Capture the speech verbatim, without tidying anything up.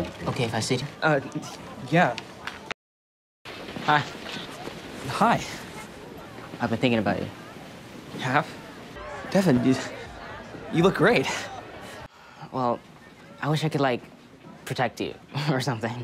Okay if I sit? Uh, yeah. Hi. Hi. I've been thinking about you. You have? Devon, you, you look great. Well, I wish I could, like, protect you or something.